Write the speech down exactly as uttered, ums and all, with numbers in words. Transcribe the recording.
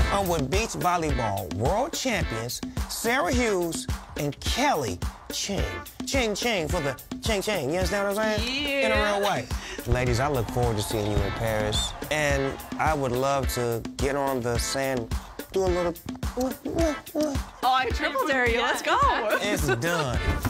I'm with beach volleyball world champions Sara Hughes and Kelly Cheng. Cheng Cheng for the Cheng Cheng. You understand what I'm saying? Yeah. In a real way. Ladies, I look forward to seeing you in Paris. And I would love to get on the sand, do a little... Oh, I triple dare you. Let's go. It's done.